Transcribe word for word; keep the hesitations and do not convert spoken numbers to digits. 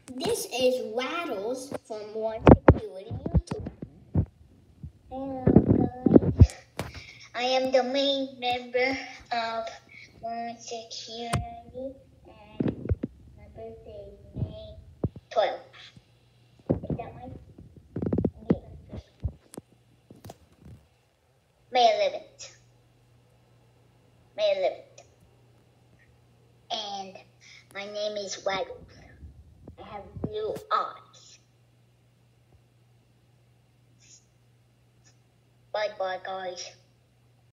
This is Waddles from One Security YouTube. Hello guys, I am the main member of One Security and my birthday is May twelfth. Is that my yeah. May eleventh. May eleventh. And my name is Waddles. I have blue eyes. Bye bye guys.